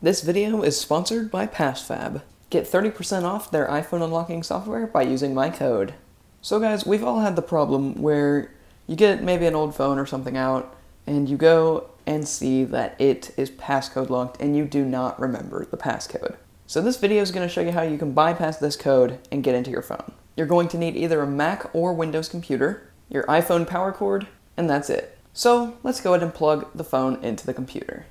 This video is sponsored by PassFab. Get 30% off their iPhone unlocking software by using my code. So guys, we've all had the problem where you get maybe an old phone or something out, and you go and see that it is passcode locked and you do not remember the passcode. So this video is going to show you how you can bypass this code and get into your phone. You're going to need either a Mac or Windows computer, your iPhone power cord, and that's it. So let's go ahead and plug the phone into the computer.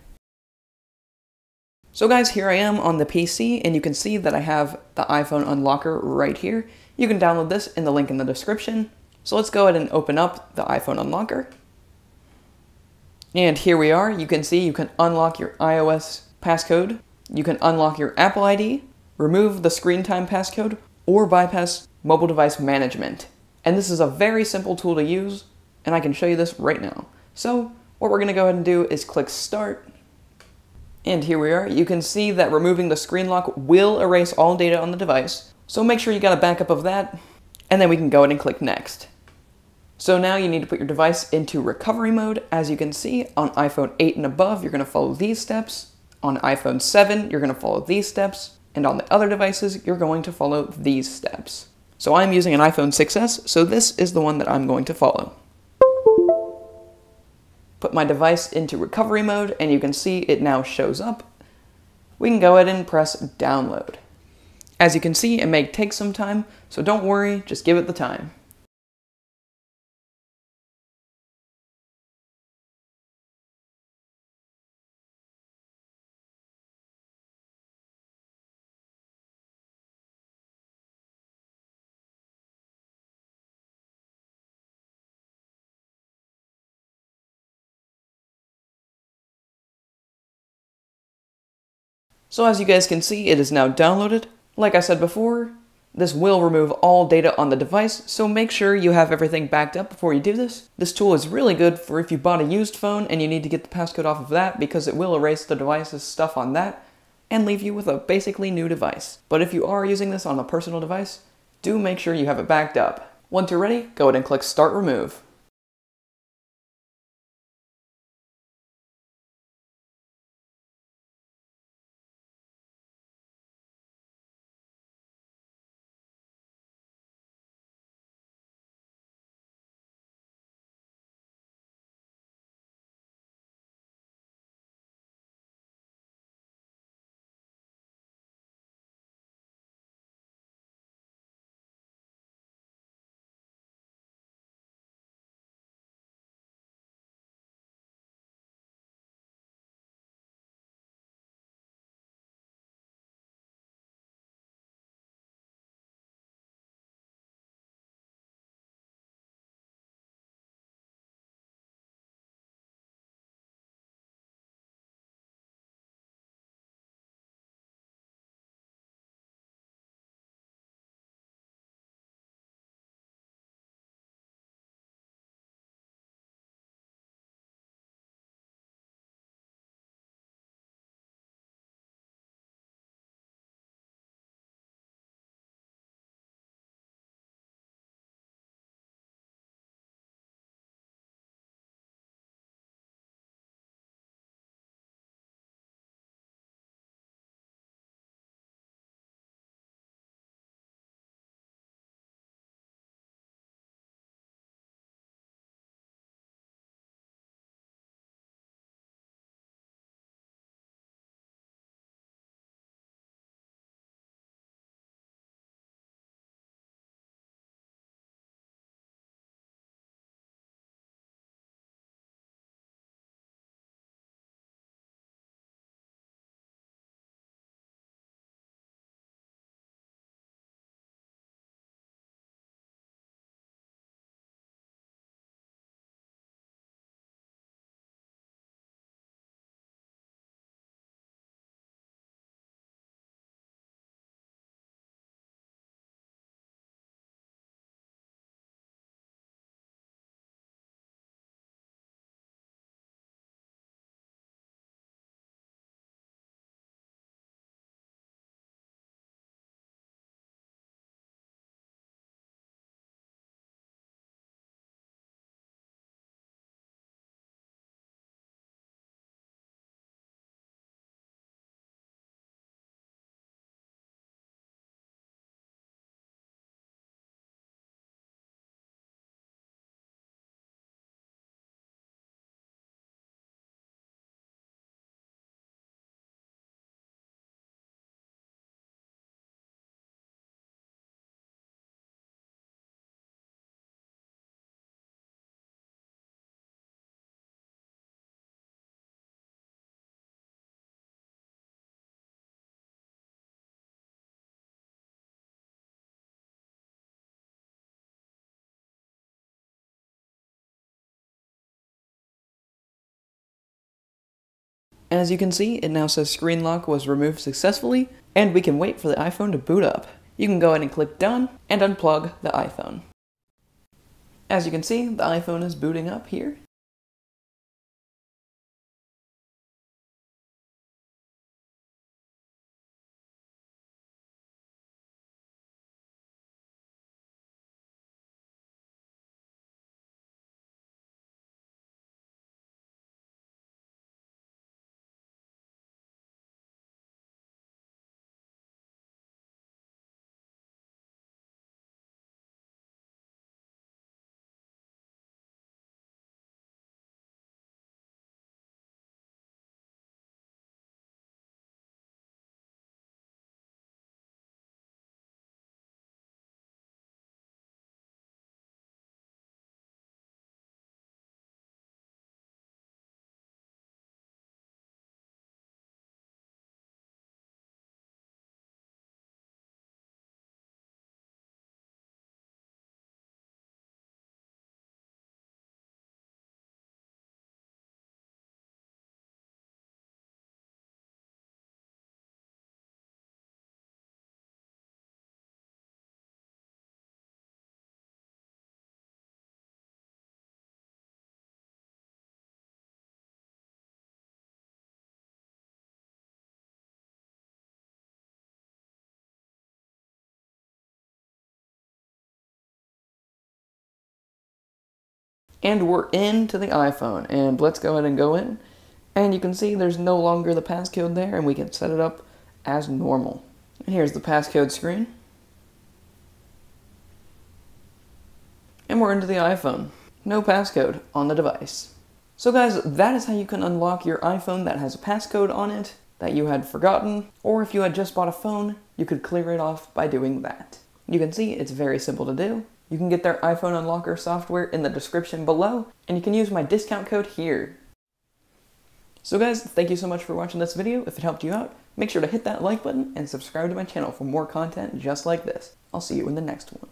So guys, here I am on the PC, and you can see that I have the iPhone unlocker right here. You can download this in the link in the description. So let's go ahead and open up the iPhone unlocker. And here we are. You can see you can unlock your iOS passcode, you can unlock your Apple ID, remove the screen time passcode, or bypass mobile device management. And this is a very simple tool to use, and I can show you this right now. So what we're going to go ahead and do is click Start. And here we are. You can see that removing the screen lock will erase all data on the device. So make sure you got a backup of that, and then we can go ahead and click Next. So now you need to put your device into recovery mode. As you can see, on iPhone 8 and above, you're going to follow these steps. On iPhone 7, you're going to follow these steps. And on the other devices, you're going to follow these steps. So I'm using an iPhone 6s, so this is the one that I'm going to follow. Put my device into recovery mode, and you can see it now shows up. We can go ahead and press download. As you can see, it may take some time, so don't worry, just give it the time. So as you guys can see, it is now downloaded. Like I said before, this will remove all data on the device, so make sure you have everything backed up before you do this. This tool is really good for if you bought a used phone and you need to get the passcode off of that, because it will erase the device's stuff on that and leave you with a basically new device. But if you are using this on a personal device, do make sure you have it backed up. Once you're ready, go ahead and click Start Remove. And as you can see, it now says screen lock was removed successfully, and we can wait for the iPhone to boot up. You can go ahead and click done and unplug the iPhone. As you can see, the iPhone is booting up here. And we're into the iPhone, and let's go ahead and go in. And you can see there's no longer the passcode there, and we can set it up as normal. And here's the passcode screen. And we're into the iPhone. No passcode on the device. So guys, that is how you can unlock your iPhone that has a passcode on it that you had forgotten, or if you had just bought a phone, you could clear it off by doing that. You can see it's very simple to do. You can get their iPhone Unlocker software in the description below, and you can use my discount code here. So guys, thank you so much for watching this video. If it helped you out, make sure to hit that like button and subscribe to my channel for more content just like this. I'll see you in the next one.